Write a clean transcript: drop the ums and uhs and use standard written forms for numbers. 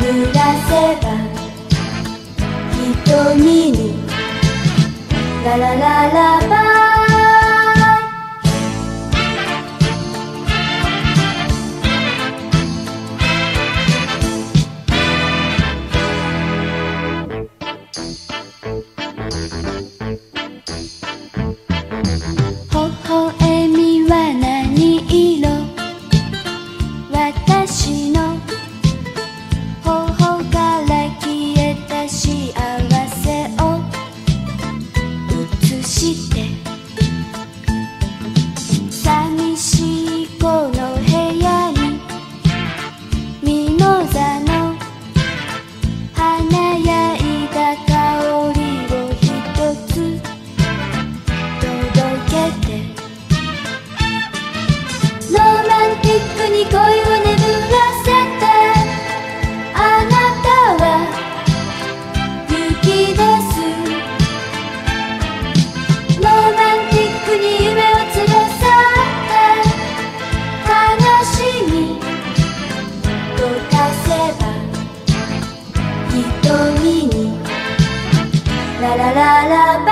濡らせば瞳にララララバイ。微笑みは何色？私の頬から消えた幸せを映して寂しいこの部屋にミモザの華やいだ香りをひとつ届けてロマンティックに恋を眠らせてあなたは行き出すロマンティックに夢を連れ去って悲しみ溶かせば瞳にララララバ